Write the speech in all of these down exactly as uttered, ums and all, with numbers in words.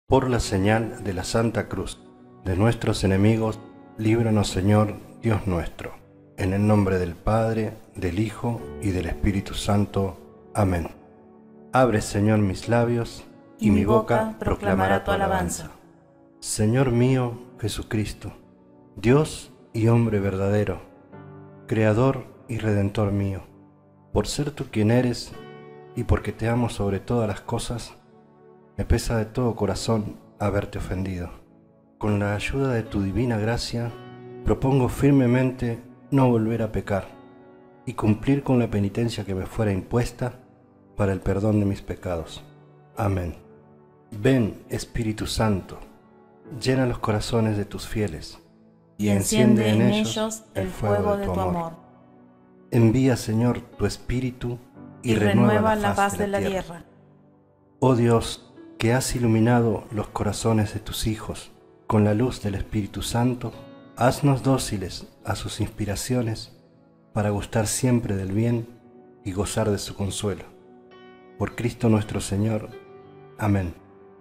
Por la señal de la Santa Cruz de nuestros enemigos, líbranos, Señor, Dios nuestro. En el nombre del Padre, del Hijo y del Espíritu Santo. Amén. Abre, Señor, mis labios, y, y mi boca proclamará tu alabanza. Señor mío Jesucristo, Dios y hombre verdadero, Creador y Redentor mío, por ser tú quien eres y porque te amo sobre todas las cosas, me pesa de todo corazón haberte ofendido. Con la ayuda de tu divina gracia, propongo firmemente no volver a pecar y cumplir con la penitencia que me fuera impuesta para el perdón de mis pecados. Amén. Ven, Espíritu Santo, llena los corazones de tus fieles y enciende en ellos el fuego de tu amor. Envía, Señor, tu Espíritu y, y renueva la faz de la tierra. Oh Dios, que has iluminado los corazones de tus hijos con la luz del Espíritu Santo, haznos dóciles a sus inspiraciones para gustar siempre del bien y gozar de su consuelo. Por Cristo nuestro Señor. Amén.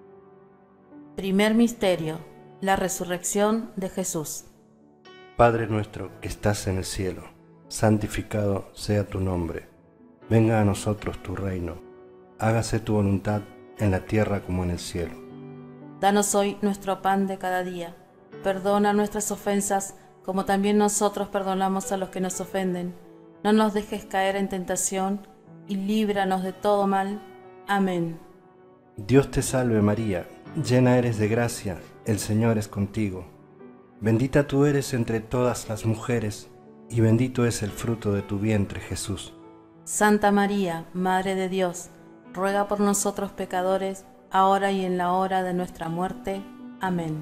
Primer misterio: la resurrección de Jesús. Padre nuestro que estás en el cielo, santificado sea tu nombre. Venga a nosotros tu reino. Hágase tu voluntad en la tierra como en el cielo. Danos hoy nuestro pan de cada día. Perdona nuestras ofensas, como también nosotros perdonamos a los que nos ofenden. No nos dejes caer en tentación, y líbranos de todo mal. Amén. Dios te salve María, llena eres de gracia, el Señor es contigo. Bendita tú eres entre todas las mujeres, y bendito es el fruto de tu vientre, Jesús. Santa María, Madre de Dios, ruega por nosotros pecadores, ahora y en la hora de nuestra muerte. Amén.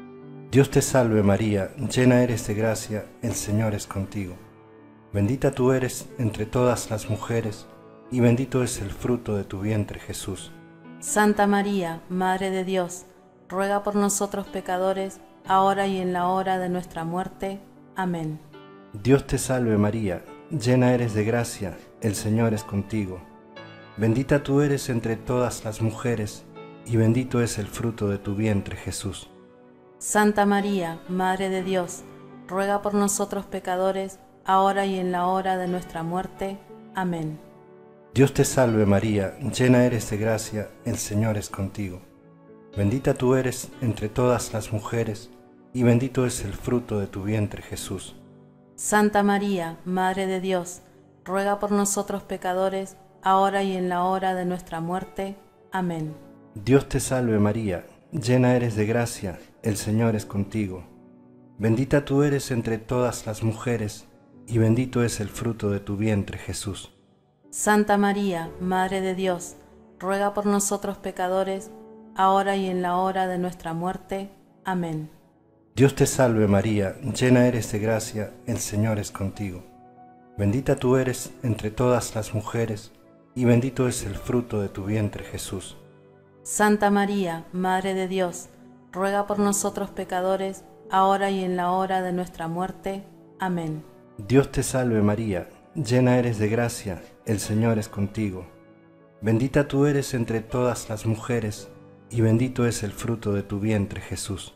Dios te salve María, llena eres de gracia, el Señor es contigo. Bendita tú eres entre todas las mujeres, y bendito es el fruto de tu vientre, Jesús. Santa María, Madre de Dios, ruega por nosotros pecadores, ahora y en la hora de nuestra muerte. Amén. Dios te salve María, llena eres de gracia, el Señor es contigo. Bendita tú eres entre todas las mujeres, y bendito es el fruto de tu vientre, Jesús. Santa María, Madre de Dios, ruega por nosotros pecadores, ahora y en la hora de nuestra muerte. Amén. Dios te salve María, llena eres de gracia, el Señor es contigo. Bendita tú eres entre todas las mujeres, y bendito es el fruto de tu vientre, Jesús. Santa María, Madre de Dios, ruega por nosotros pecadores, ahora y en la hora de nuestra muerte. Amén. Dios te salve María, llena eres de gracia, el Señor es contigo. Bendita tú eres entre todas las mujeres, y bendito es el fruto de tu vientre, Jesús. Santa María, Madre de Dios, ruega por nosotros pecadores, ahora y en la hora de nuestra muerte. Amén. Dios te salve María, llena eres de gracia, el Señor es contigo. Bendita tú eres entre todas las mujeres, y bendito es el fruto de tu vientre, Jesús. Santa María, Madre de Dios, ruega por nosotros pecadores, ahora y en la hora de nuestra muerte. Amén. Dios te salve María, llena eres de gracia, el Señor es contigo. Bendita tú eres entre todas las mujeres, y bendito es el fruto de tu vientre, Jesús.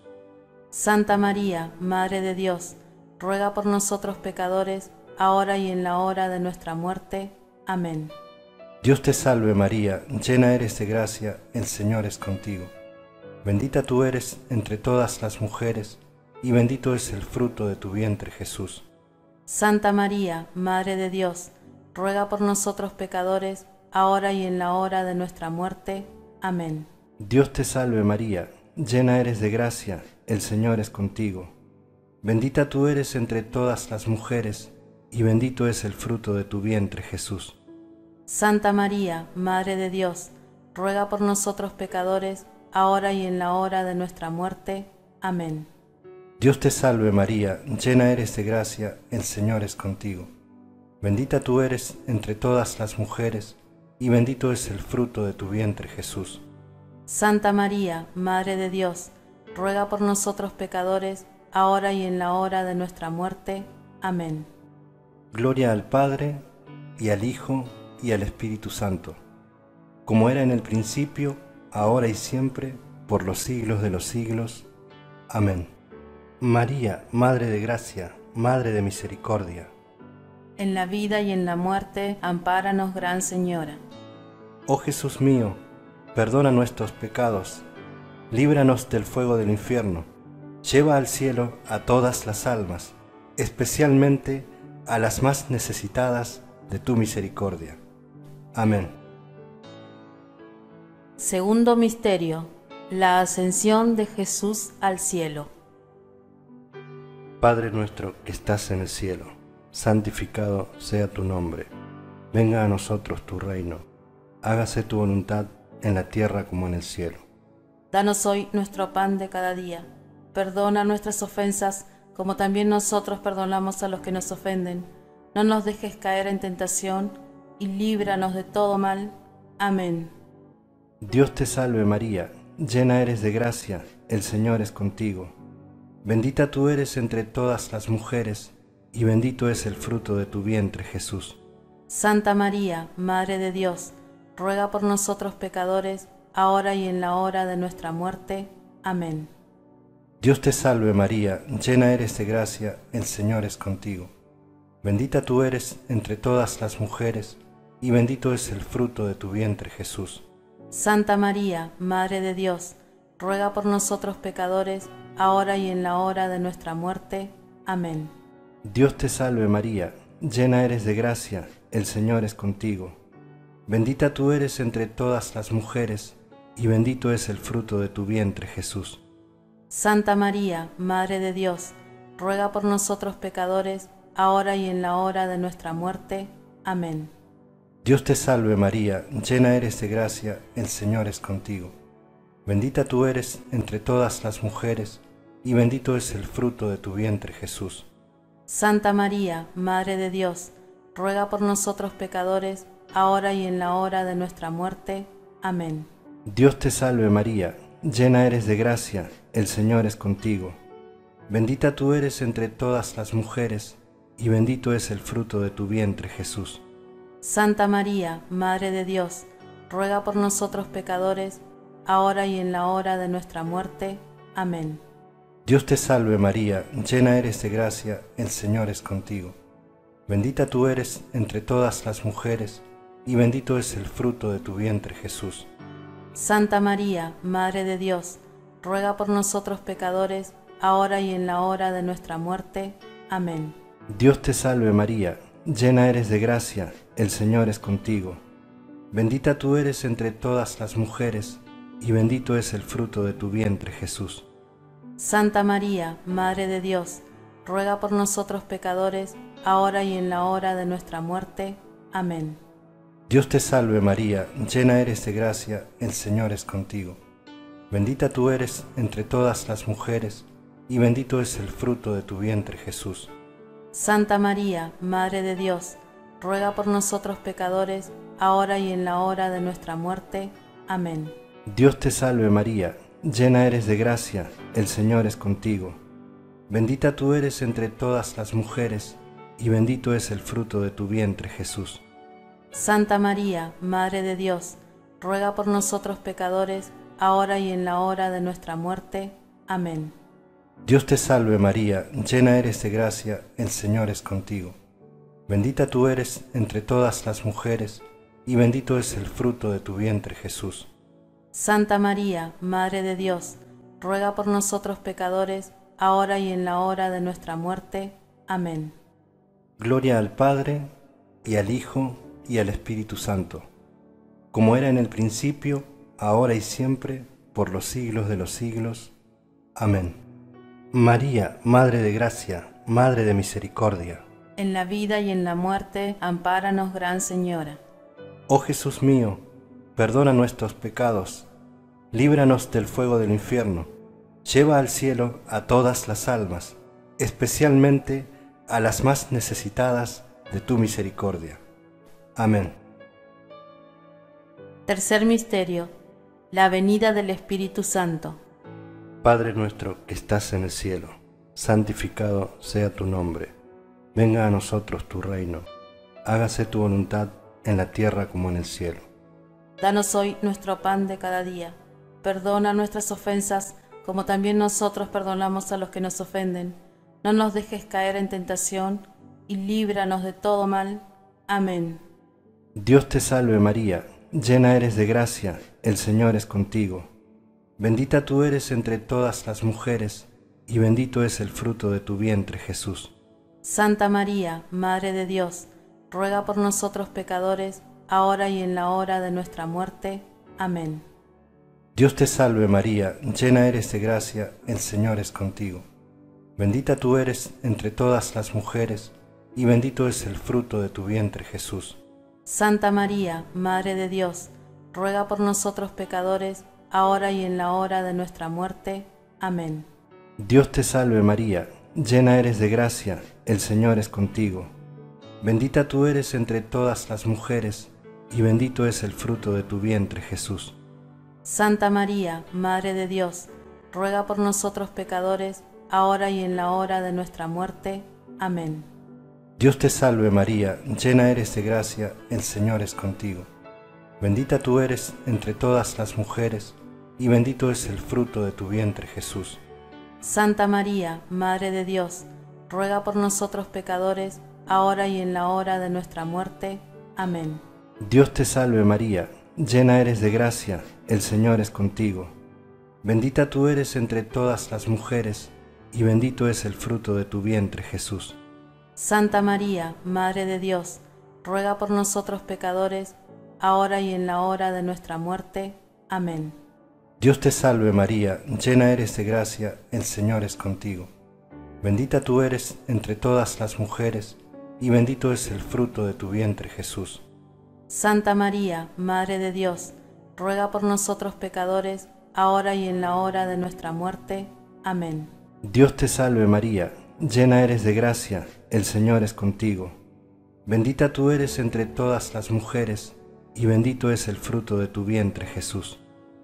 Santa María, Madre de Dios, ruega por nosotros pecadores, ahora y en la hora de nuestra muerte. Amén. Dios te salve María, llena eres de gracia, el Señor es contigo. Bendita tú eres entre todas las mujeres, y bendito es el fruto de tu vientre, Jesús. Santa María, Madre de Dios, ruega por nosotros pecadores, ahora y en la hora de nuestra muerte. Amén. Dios te salve María, llena eres de gracia, el Señor es contigo. Bendita tú eres entre todas las mujeres, y bendito es el fruto de tu vientre, Jesús. Santa María, Madre de Dios, ruega por nosotros pecadores, ahora y en la hora de nuestra muerte. Amén. Dios te salve María, llena eres de gracia, el Señor es contigo. Bendita tú eres entre todas las mujeres, y bendito es el fruto de tu vientre, Jesús. Santa María, Madre de Dios, ruega por nosotros pecadores, ahora y en la hora de nuestra muerte. Amén. Gloria al Padre, y al Hijo, y al Espíritu Santo, como era en el principio, ahora y siempre, por los siglos de los siglos. Amén. María, Madre de Gracia, Madre de Misericordia. En la vida y en la muerte, ampáranos, Gran Señora. Oh Jesús mío, perdona nuestros pecados, líbranos del fuego del infierno, lleva al cielo a todas las almas, especialmente a las más necesitadas de tu misericordia. Amén. Segundo misterio: la ascensión de Jesús al cielo. Padre nuestro que estás en el cielo, santificado sea tu nombre. Venga a nosotros tu reino. Hágase tu voluntad en la tierra como en el cielo. Danos hoy nuestro pan de cada día. Perdona nuestras ofensas, como también nosotros perdonamos a los que nos ofenden. No nos dejes caer en tentación, y líbranos de todo mal. Amén. Dios te salve María, llena eres de gracia, el Señor es contigo. Bendita tú eres entre todas las mujeres, y bendito es el fruto de tu vientre, Jesús. Santa María, Madre de Dios, ruega por nosotros pecadores, ahora y en la hora de nuestra muerte. Amén. Dios te salve María, llena eres de gracia, el Señor es contigo. Bendita tú eres entre todas las mujeres, y bendito es el fruto de tu vientre, Jesús. Santa María, Madre de Dios, ruega por nosotros pecadores, ahora y en la hora de nuestra muerte. Amén. Dios te salve María, llena eres de gracia, el Señor es contigo. Bendita tú eres entre todas las mujeres, y bendito es el fruto de tu vientre, Jesús. Santa María, Madre de Dios, ruega por nosotros pecadores, ahora y en la hora de nuestra muerte. Amén. Dios te salve María, llena eres de gracia, el Señor es contigo. Bendita tú eres entre todas las mujeres, y bendito es el fruto de tu vientre, Jesús. Santa María, Madre de Dios, ruega por nosotros pecadores, ahora y en la hora de nuestra muerte. Amén. Dios te salve María, llena eres de gracia, el Señor es contigo. Bendita tú eres entre todas las mujeres, y bendito es el fruto de tu vientre, Jesús. Santa María, Madre de Dios, ruega por nosotros pecadores, ahora y en la hora de nuestra muerte. Amén. Dios te salve María, llena eres de gracia, el Señor es contigo. Bendita tú eres entre todas las mujeres, y bendito es el fruto de tu vientre, Jesús. Santa María, Madre de Dios, ruega por nosotros pecadores, ahora y en la hora de nuestra muerte. Amén. Dios te salve María, llena eres de gracia, el Señor es contigo. Bendita tú eres entre todas las mujeres, y bendito es el fruto de tu vientre, Jesús. Santa María, Madre de Dios, ruega por nosotros pecadores, ahora y en la hora de nuestra muerte. Amén. Dios te salve María, llena eres de gracia, el Señor es contigo. Bendita tú eres entre todas las mujeres, y bendito es el fruto de tu vientre, Jesús. Santa María, Madre de Dios, ruega por nosotros pecadores, ahora y en la hora de nuestra muerte. Amén. Dios te salve María, llena eres de gracia, el Señor es contigo. Bendita tú eres entre todas las mujeres, y bendito es el fruto de tu vientre, Jesús. Santa María, Madre de Dios, ruega por nosotros pecadores, ahora y en la hora de nuestra muerte. Amén. Dios te salve María, llena eres de gracia, el Señor es contigo. Bendita tú eres entre todas las mujeres, y bendito es el fruto de tu vientre, Jesús. Santa María, Madre de Dios, ruega por nosotros pecadores, ahora y en la hora de nuestra muerte. Amén. Gloria al Padre, y al Hijo, y al Espíritu Santo, como era en el principio, ahora y siempre, por los siglos de los siglos. Amén. María, Madre de Gracia, Madre de Misericordia. En la vida y en la muerte, ampáranos, Gran Señora. Oh Jesús mío, perdona nuestros pecados, líbranos del fuego del infierno, lleva al cielo a todas las almas, especialmente a las más necesitadas de tu misericordia. Amén. Tercer misterio: la venida del Espíritu Santo. Padre nuestro que estás en el cielo, santificado sea tu nombre. Venga a nosotros tu reino. Hágase tu voluntad en la tierra como en el cielo. Danos hoy nuestro pan de cada día. Perdona nuestras ofensas, como también nosotros perdonamos a los que nos ofenden. No nos dejes caer en tentación, y líbranos de todo mal. Amén. Dios te salve María, llena eres de gracia, el Señor es contigo. Bendita tú eres entre todas las mujeres, y bendito es el fruto de tu vientre, Jesús. Santa María, Madre de Dios, ruega por nosotros pecadores, ahora y en la hora de nuestra muerte. Amén. Dios te salve María, llena eres de gracia, el Señor es contigo. Bendita tú eres entre todas las mujeres, y bendito es el fruto de tu vientre, Jesús. Santa María, Madre de Dios, ruega por nosotros pecadores, ahora y en la hora de nuestra muerte. Amén. Dios te salve María, llena eres de gracia, el Señor es contigo. Bendita tú eres entre todas las mujeres, y bendito es el fruto de tu vientre, Jesús. Santa María, Madre de Dios, ruega por nosotros pecadores, ahora y en la hora de nuestra muerte. Amén. Dios te salve María, llena eres de gracia, el Señor es contigo. Bendita tú eres entre todas las mujeres, y bendito es el fruto de tu vientre, Jesús. Santa María, Madre de Dios, ruega por nosotros pecadores, ahora y en la hora de nuestra muerte. Amén. Dios te salve María, llena eres de gracia, el Señor es contigo. Bendita tú eres entre todas las mujeres, y bendito es el fruto de tu vientre, Jesús. Santa María, Madre de Dios, ruega por nosotros pecadores, ahora y en la hora de nuestra muerte. Amén. Dios te salve María, llena eres de gracia, el Señor es contigo. Bendita tú eres entre todas las mujeres, y bendito es el fruto de tu vientre, Jesús. Santa María, Madre de Dios, ruega por nosotros pecadores, ahora y en la hora de nuestra muerte. Amén. Dios te salve María, llena eres de gracia, el Señor es contigo. Bendita tú eres entre todas las mujeres, y bendito es el fruto de tu vientre, Jesús.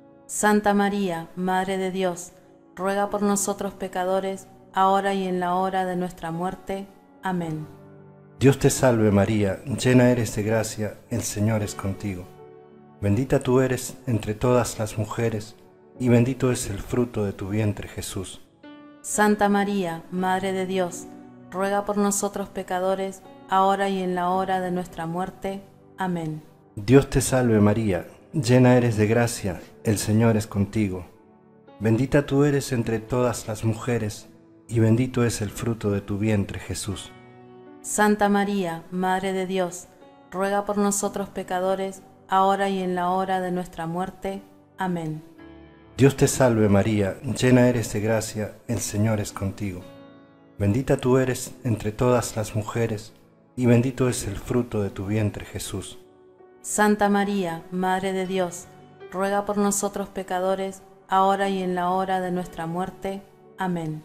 Santa María, Madre de Dios, ruega por nosotros pecadores, ahora y en la hora de nuestra muerte. Amén. Dios te salve María, llena eres de gracia, el Señor es contigo. Bendita tú eres entre todas las mujeres, y bendito es el fruto de tu vientre, Jesús. Santa María, Madre de Dios, ruega por nosotros pecadores, ahora y en la hora de nuestra muerte. Amén. Dios te salve María, llena eres de gracia, el Señor es contigo. Bendita tú eres entre todas las mujeres, y bendito es el fruto de tu vientre, Jesús. Santa María, Madre de Dios, ruega por nosotros pecadores, ahora y en la hora de nuestra muerte. Amén. Dios te salve María, llena eres de gracia, el Señor es contigo. Bendita tú eres entre todas las mujeres, y bendito es el fruto de tu vientre, Jesús. Santa María, Madre de Dios, ruega por nosotros pecadores, ahora y en la hora de nuestra muerte. Amén.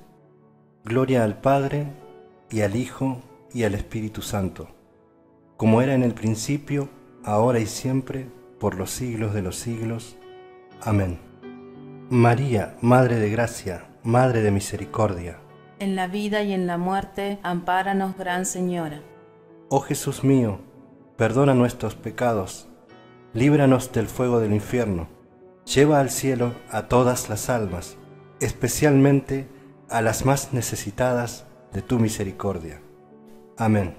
Gloria al Padre, y al Hijo, y al Espíritu Santo, como era en el principio, ahora y siempre, por los siglos de los siglos. Amén. María, Madre de Gracia, Madre de Misericordia. En la vida y en la muerte, ampáranos, Gran Señora. Oh Jesús mío, perdona nuestros pecados, líbranos del fuego del infierno, lleva al cielo a todas las almas, especialmente a las más necesitadas de tu misericordia. Amén.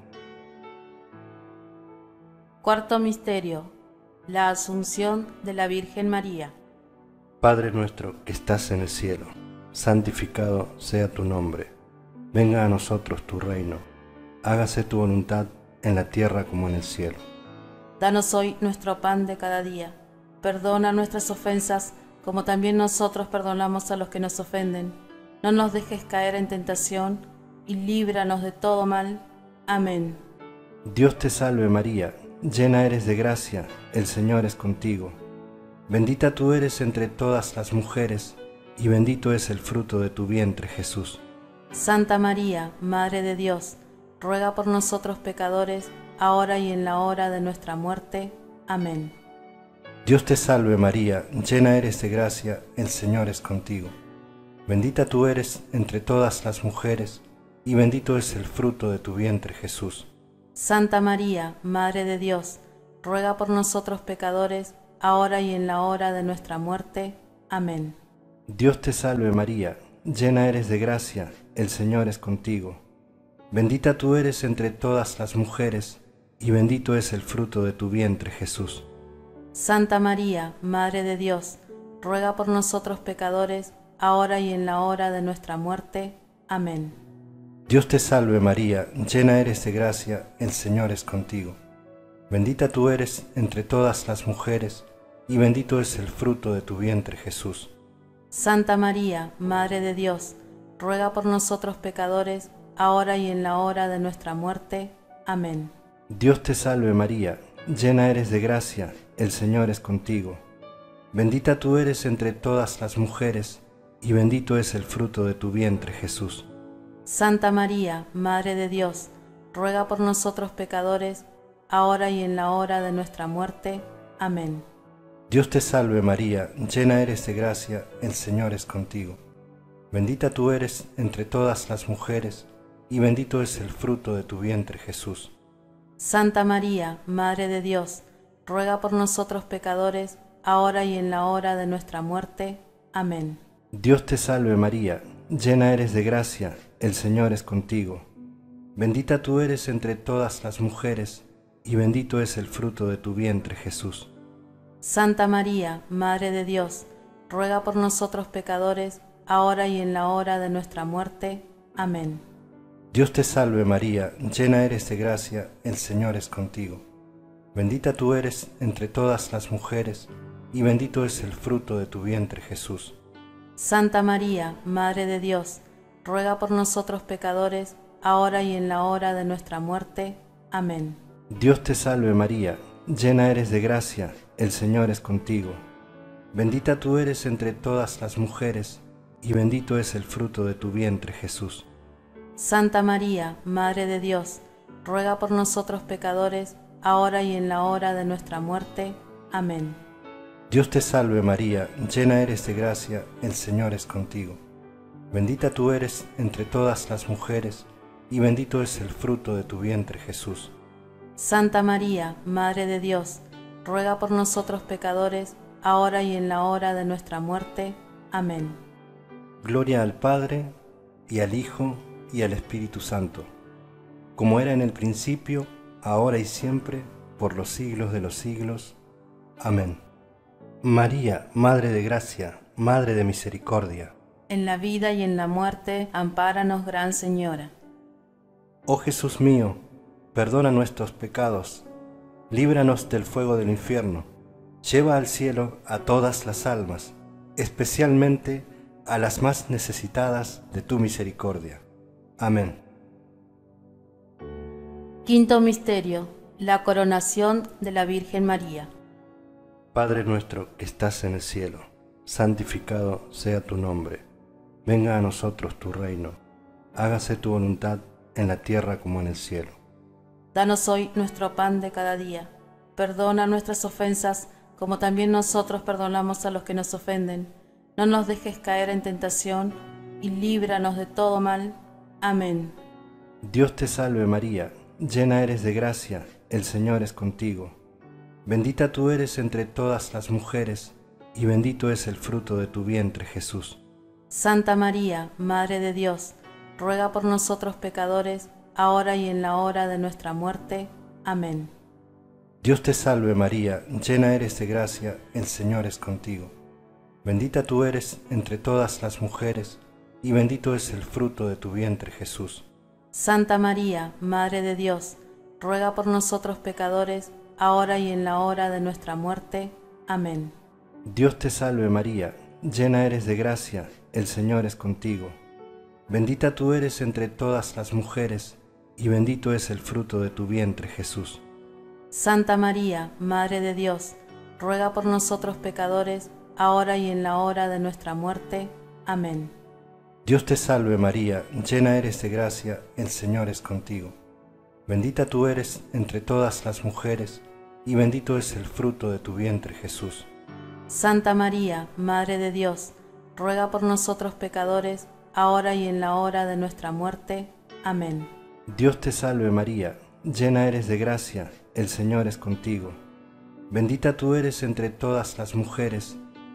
Cuarto misterio: la Asunción de la Virgen María. Padre nuestro que estás en el cielo, santificado sea tu nombre. Venga a nosotros tu reino. Hágase tu voluntad en la tierra como en el cielo. Danos hoy nuestro pan de cada día. Perdona nuestras ofensas, como también nosotros perdonamos a los que nos ofenden. No nos dejes caer en tentación, y líbranos de todo mal. Amén. Dios te salve María, llena eres de gracia, el Señor es contigo. Bendita tú eres entre todas las mujeres, y bendito es el fruto de tu vientre, Jesús. Santa María, Madre de Dios, ruega por nosotros pecadores, ahora y en la hora de nuestra muerte. Amén. Dios te salve María, llena eres de gracia, el Señor es contigo. Bendita tú eres entre todas las mujeres, y bendito es el fruto de tu vientre, Jesús. Santa María, Madre de Dios, ruega por nosotros pecadores, ahora y en la hora de nuestra muerte. Amén. Dios te salve María, llena eres de gracia, el Señor es contigo. Bendita tú eres entre todas las mujeres, y bendito es el fruto de tu vientre, Jesús. Santa María, Madre de Dios, ruega por nosotros pecadores, ahora y en la hora de nuestra muerte. Amén. Dios te salve María, llena eres de gracia, el Señor es contigo. Bendita tú eres entre todas las mujeres, y bendito es el fruto de tu vientre, Jesús. Santa María, Madre de Dios, ruega por nosotros pecadores, ahora y en la hora de nuestra muerte. Amén. Dios te salve María, llena eres de gracia, el Señor es contigo. Bendita tú eres entre todas las mujeres, y bendito es el fruto de tu vientre, Jesús. Santa María, Madre de Dios, ruega por nosotros pecadores, ahora y en la hora de nuestra muerte. Amén. Dios te salve María, llena eres de gracia, el Señor es contigo. Bendita tú eres entre todas las mujeres, y bendito es el fruto de tu vientre, Jesús. Santa María, Madre de Dios, ruega por nosotros pecadores, ahora y en la hora de nuestra muerte. Amén. Dios te salve María, llena eres de gracia, el Señor es contigo. Bendita tú eres entre todas las mujeres, y bendito es el fruto de tu vientre, Jesús. Santa María, Madre de Dios, ruega por nosotros pecadores, ahora y en la hora de nuestra muerte. Amén. Dios te salve María, llena eres de gracia, el Señor es contigo. Bendita tú eres entre todas las mujeres, y bendito es el fruto de tu vientre, Jesús. Santa María, Madre de Dios, ruega por nosotros pecadores, ahora y en la hora de nuestra muerte. Amén. Dios te salve María, llena eres de gracia, el Señor es contigo. Bendita tú eres entre todas las mujeres, y bendito es el fruto de tu vientre, Jesús. Santa María, Madre de Dios, ruega por nosotros pecadores, ahora y en la hora de nuestra muerte. Amén. Dios te salve María, llena eres de gracia, el Señor es contigo. Bendita tú eres entre todas las mujeres, y bendito es el fruto de tu vientre, Jesús. Santa María, Madre de Dios, ruega por nosotros pecadores, ahora y en la hora de nuestra muerte. Amén. Gloria al Padre, y al Hijo, y al Espíritu Santo, como era en el principio, ahora y siempre, por los siglos de los siglos. Amén. María, Madre de Gracia, Madre de Misericordia, En la vida y en la muerte, ampáranos, Gran Señora. oh Jesús mío, perdona nuestros pecados, líbranos del fuego del infierno, lleva al cielo a todas las almas, especialmente a las más necesitadas de tu misericordia. Amén. Quinto misterio: la coronación de la Virgen María. Padre nuestro que estás en el cielo, santificado sea tu nombre. Venga a nosotros tu reino. Hágase tu voluntad en la tierra como en el cielo. Danos hoy nuestro pan de cada día. Perdona nuestras ofensas, como también nosotros perdonamos a los que nos ofenden. No nos dejes caer en tentación, y líbranos de todo mal. Amén. Dios te salve María, llena eres de gracia, el Señor es contigo. Bendita tú eres entre todas las mujeres, y bendito es el fruto de tu vientre, Jesús. Santa María, Madre de Dios, ruega por nosotros pecadores, ahora y en la hora de nuestra muerte. Amén. Dios te salve María, llena eres de gracia, el Señor es contigo. Bendita tú eres entre todas las mujeres, y bendito es el fruto de tu vientre, Jesús. Santa María, Madre de Dios, ruega por nosotros pecadores, ahora y en la hora de nuestra muerte. Amén. Dios te salve María, llena eres de gracia, el Señor es contigo. Bendita tú eres entre todas las mujeres, y bendito es el fruto de tu vientre, Jesús. Santa María, Madre de Dios, ruega por nosotros pecadores, ahora y en la hora de nuestra muerte. Amén. Dios te salve María, llena eres de gracia, el Señor es contigo. Bendita tú eres entre todas las mujeres, y bendito es el fruto de tu vientre, Jesús. Santa María, Madre de Dios, ruega por nosotros pecadores, ahora y en la hora de nuestra muerte. Amén. Dios te salve María, llena eres de gracia, el Señor es contigo. Bendita tú eres entre todas las mujeres,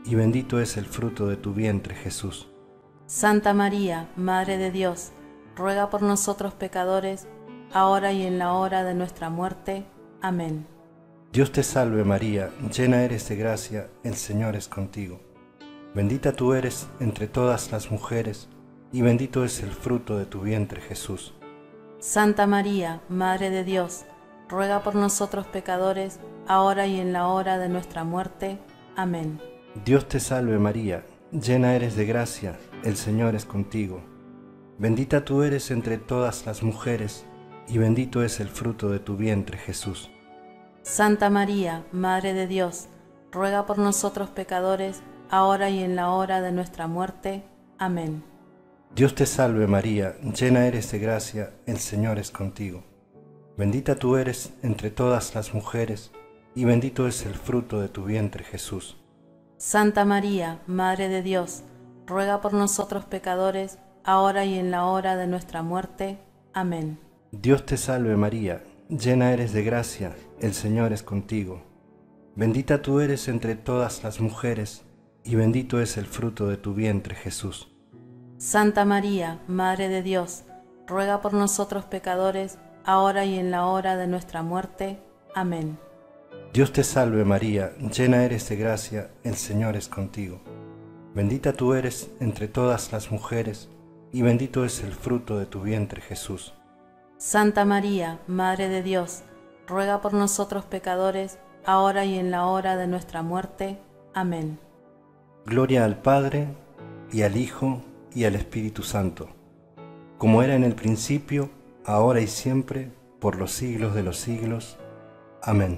y bendito es el fruto de tu vientre, Jesús. Santa María, Madre de Dios, ruega por nosotros pecadores, ahora y en la hora de nuestra muerte. Amén. Dios te salve María, llena eres de gracia, el Señor es contigo. Bendita tú eres entre todas las mujeres, y bendito es el fruto de tu vientre, Jesús. Santa María, Madre de Dios, ruega por nosotros pecadores, ahora y en la hora de nuestra muerte. Amén. Dios te salve María, llena eres de gracia, el Señor es contigo. Bendita tú eres entre todas las mujeres, y bendito es el fruto de tu vientre, Jesús. Santa María, Madre de Dios, ruega por nosotros pecadores, ahora y en la hora de nuestra muerte. Amén. Dios te salve María, llena eres de gracia, el Señor es contigo. Bendita tú eres entre todas las mujeres, y bendito es el fruto de tu vientre, Jesús. Santa María, Madre de Dios, ruega por nosotros pecadores, ahora y en la hora de nuestra muerte. Amén. Dios te salve María, llena eres de gracia, el Señor es contigo. Bendita tú eres entre todas las mujeres, y bendito es el fruto de tu vientre, Jesús. Santa María, Madre de Dios, ruega por nosotros pecadores, ahora y en la hora de nuestra muerte. Amén. Dios te salve María, llena eres de gracia, el Señor es contigo. Bendita tú eres entre todas las mujeres, y bendito es el fruto de tu vientre, Jesús. Santa María, Madre de Dios, ruega por nosotros pecadores, ahora y en la hora de nuestra muerte. Amén. Gloria al Padre, y al Hijo, y al Espíritu Santo, como era en el principio, ahora y siempre, por los siglos de los siglos. Amén.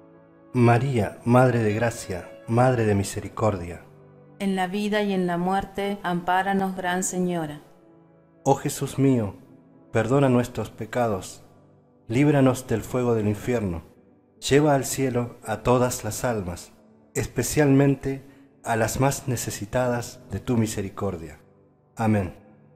María, Madre de Gracia, Madre de Misericordia. En la vida y en la muerte, ampáranos, Gran Señora. Oh Jesús mío, perdona nuestros pecados, líbranos del fuego del infierno, lleva al cielo a todas las almas, especialmente a las más necesitadas de tu misericordia. Amén.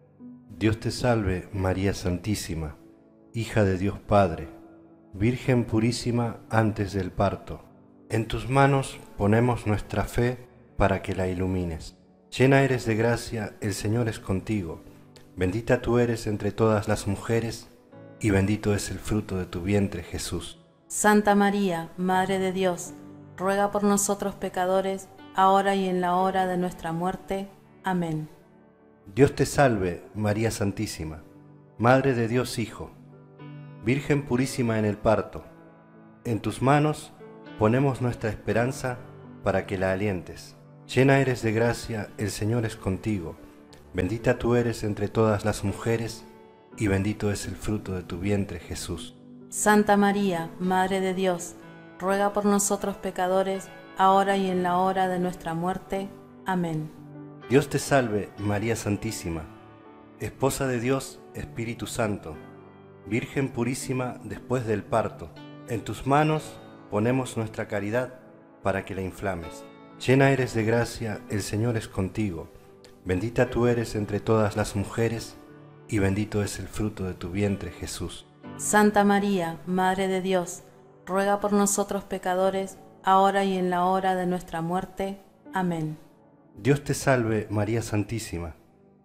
Dios te salve, María Santísima, hija de Dios Padre, Virgen purísima antes del parto. En tus manos ponemos nuestra fe para que la ilumines. Llena eres de gracia, el Señor es contigo. Bendita tú eres entre todas las mujeres, y bendito es el fruto de tu vientre, Jesús. Santa María, Madre de Dios, ruega por nosotros pecadores, ahora y en la hora de nuestra muerte. Amén. Dios te salve, María Santísima, Madre de Dios Hijo, Virgen purísima en el parto. En tus manos ponemos nuestra esperanza para que la alientes. Llena eres de gracia, el Señor es contigo. Bendita tú eres entre todas las mujeres, y bendito es el fruto de tu vientre, Jesús. Santa María, Madre de Dios, ruega por nosotros pecadores, ahora y en la hora de nuestra muerte. Amén. Dios te salve, María Santísima, Esposa de Dios, Espíritu Santo, Virgen purísima después del parto. En tus manos ponemos nuestra caridad para que la inflames. Llena eres de gracia, el Señor es contigo. Bendita tú eres entre todas las mujeres, y bendito es el fruto de tu vientre, Jesús. Santa María, Madre de Dios, ruega por nosotros pecadores, ahora y en la hora de nuestra muerte. Amén. Dios te salve, María Santísima,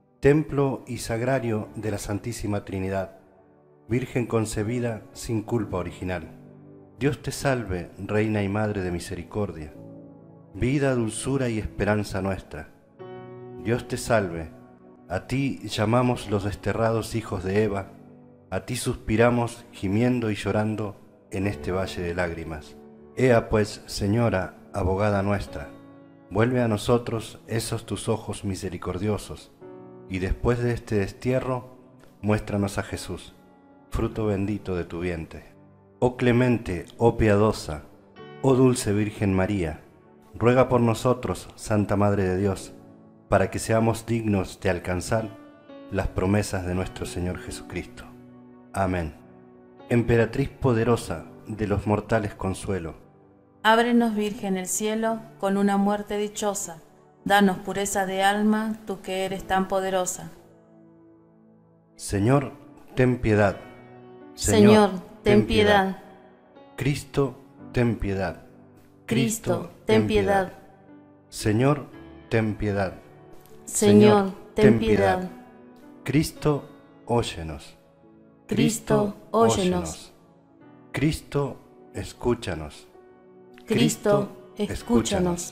Templo y Sagrario de la Santísima Trinidad, Virgen concebida sin culpa original. Dios te salve, Reina y Madre de Misericordia, vida, dulzura y esperanza nuestra. Dios te salve, a ti llamamos los desterrados hijos de Eva, a ti suspiramos gimiendo y llorando en este valle de lágrimas. Ea pues, Señora, abogada nuestra, vuelve a nosotros esos tus ojos misericordiosos, y después de este destierro, muéstranos a Jesús, fruto bendito de tu vientre. Oh clemente, oh piadosa, oh dulce Virgen María, ruega por nosotros, Santa Madre de Dios, para que seamos dignos de alcanzar las promesas de nuestro Señor Jesucristo. Amén. Emperatriz poderosa, de los mortales consuelo, ábrenos, Virgen, el cielo, con una muerte dichosa. Danos pureza de alma, tú que eres tan poderosa. Señor, ten piedad. Señor, ten piedad. Cristo, ten piedad. Cristo, ten piedad. Señor, ten piedad. Señor, ten piedad. Cristo, óyenos. Cristo, óyenos. Cristo, escúchanos. Cristo, escúchanos.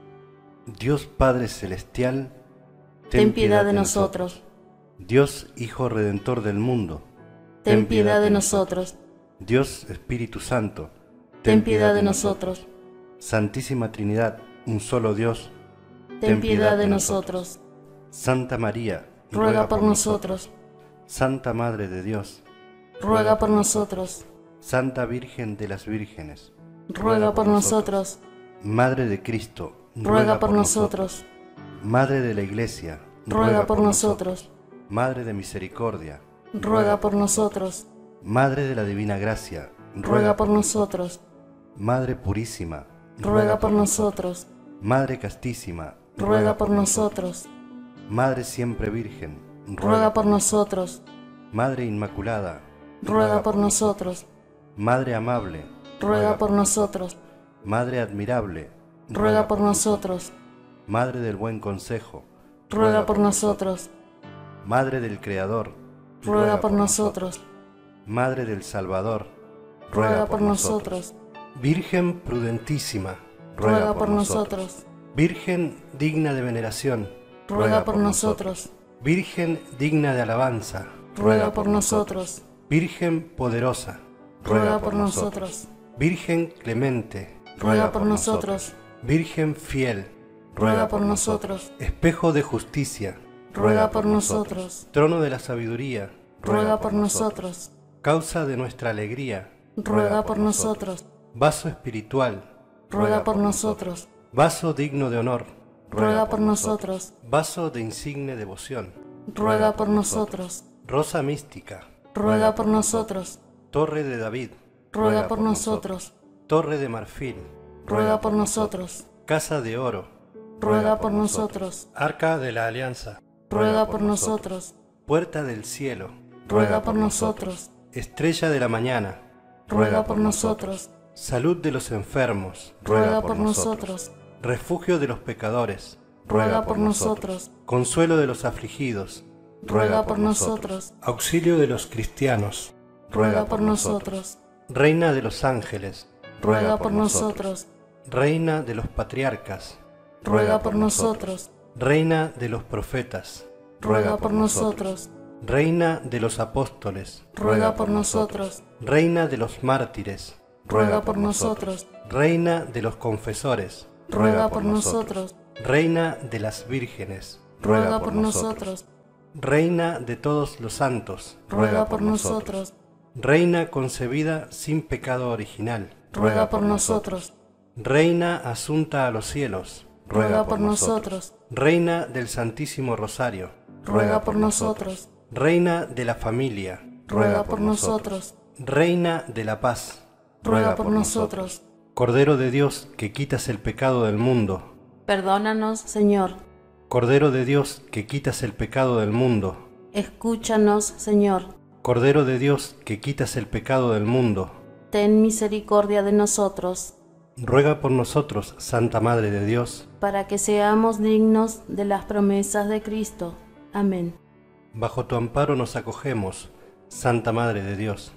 Dios Padre Celestial, ten piedad de nosotros. Dios Hijo Redentor del mundo, ten piedad de nosotros. Dios Espíritu Santo, ten piedad de nosotros. Santísima Trinidad, un solo Dios, ten piedad de nosotros. Santa María, ruega por nosotros. Santa Madre de Dios, ruega por nosotros. Santa Virgen de las Vírgenes, ruega por nosotros. Madre de Cristo, ruega por nosotros. Madre de la Iglesia, ruega por nosotros. Madre de Misericordia, ruega por nosotros. Madre de la Divina Gracia, ruega por nosotros. Madre Purísima, ruega por nosotros. Madre Castísima, ruega por nosotros. Madre Siempre Virgen, ruega por nosotros. Madre Inmaculada, ruega por nosotros. Madre Amable, ruega por nosotros. Madre Admirable, ruega por nosotros. Madre del Buen Consejo, ruega por nosotros. Madre del Creador, ruega por nosotros. Madre del Salvador, ruega por nosotros. Virgen prudentísima, ruega por nosotros. Virgen digna de veneración, ruega por nosotros. Virgen digna de alabanza, ruega por nosotros. Virgen poderosa, ruega por nosotros. Virgen clemente, ruega por nosotros. Virgen fiel, ruega por nosotros. Espejo de justicia, ruega por nosotros. Trono de la sabiduría, ruega por nosotros. Causa de nuestra alegría, ruega por nosotros. Vaso espiritual, ruega por nosotros. Vaso digno de honor, ruega por nosotros. Vaso de insigne devoción, ruega por nosotros. Rosa mística, ruega por nosotros. Torre de David, ruega por nosotros. Torre de marfil, ruega por nosotros. Casa de oro, ruega por nosotros. Arca de la Alianza, ruega por nosotros. Puerta del cielo, ruega por nosotros. Estrella de la mañana, ruega por nosotros. Salud de los enfermos, ruega por nosotros. Refugio de los pecadores, ruega por nosotros. Consuelo de los afligidos, ruega por nosotros. Auxilio de los cristianos, ruega por nosotros. Reina de los ángeles, ruega por nosotros. Reina de los patriarcas, ruega por nosotros. Reina de los profetas, ruega por nosotros. Reina de los apóstoles, ruega por nosotros. Reina de los mártires, ruega por nosotros. Reina de los confesores, ruega por nosotros. Reina de las vírgenes, ruega por nosotros. Reina de todos los santos, ruega por nosotros. Reina concebida sin pecado original, ruega por nosotros. Reina asunta a los cielos, ruega por nosotros. Reina del Santísimo Rosario, ruega por nosotros. Reina de la familia, ruega por nosotros. Reina de la paz, ruega por nosotros. Cordero de Dios que quitas el pecado del mundo, perdónanos, Señor. Cordero de Dios que quitas el pecado del mundo, escúchanos, Señor. Cordero de Dios que quitas el pecado del mundo, ten misericordia de nosotros. Ruega por nosotros, Santa Madre de Dios, para que seamos dignos de las promesas de Cristo. Amén. Bajo tu amparo nos acogemos, Santa Madre de Dios.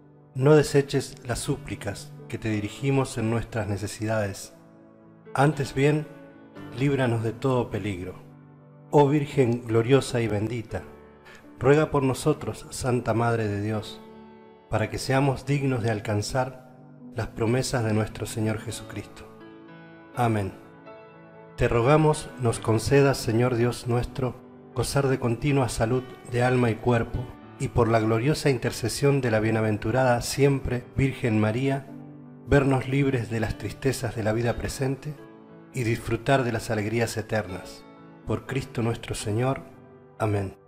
No deseches las súplicas que te dirigimos en nuestras necesidades. Antes bien, líbranos de todo peligro. Oh Virgen gloriosa y bendita, ruega por nosotros, Santa Madre de Dios, para que seamos dignos de alcanzar las promesas de nuestro Señor Jesucristo. Amén. Te rogamos nos concedas, Señor Dios nuestro, gozar de continua salud de alma y cuerpo, y por la gloriosa intercesión de la bienaventurada siempre Virgen María, vernos libres de las tristezas de la vida presente y disfrutar de las alegrías eternas. Por Cristo nuestro Señor. Amén.